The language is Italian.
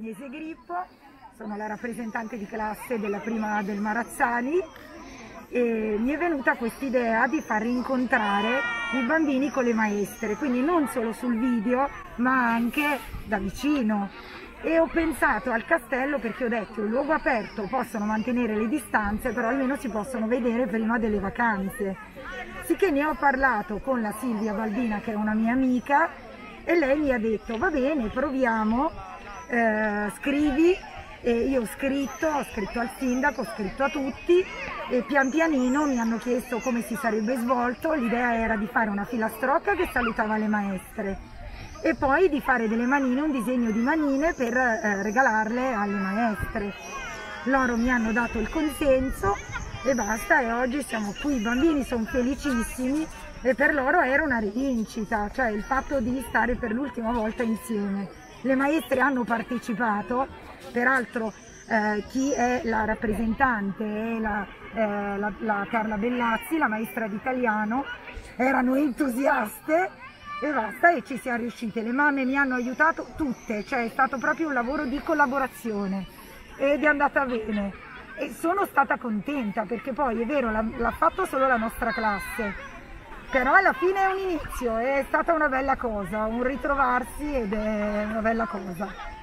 Agnese Grippo, sono la rappresentante di classe della prima del Marazzani e mi è venuta quest'idea di far incontrare i bambini con le maestre, quindi non solo sul video ma anche da vicino. E ho pensato al castello perché ho detto: il luogo aperto possono mantenere le distanze, però almeno si possono vedere prima delle vacanze. Sicché ne ho parlato con la Silvia Balbina, che è una mia amica, e lei mi ha detto: va bene, proviamo, scrivi. E io ho scritto al sindaco, ho scritto a tutti e pian pianino mi hanno chiesto come si sarebbe svolto. L'idea era di fare una filastrocca che salutava le maestre e poi di fare delle manine, un disegno di manine per regalarle alle maestre. Loro mi hanno dato il consenso e basta, e oggi siamo qui. I bambini sono felicissimi e per loro era una rivincita, cioè il fatto di stare per l'ultima volta insieme. Le maestre hanno partecipato, peraltro chi è la rappresentante è la Carla Bellazzi, la maestra di italiano, erano entusiaste e basta, e ci siamo riuscite. Le mamme mi hanno aiutato tutte, cioè è stato proprio un lavoro di collaborazione ed è andata bene e sono stata contenta perché poi è vero l'ha fatto solo la nostra classe, però alla fine è un inizio, è stata una bella cosa, un ritrovarsi ed è una bella cosa.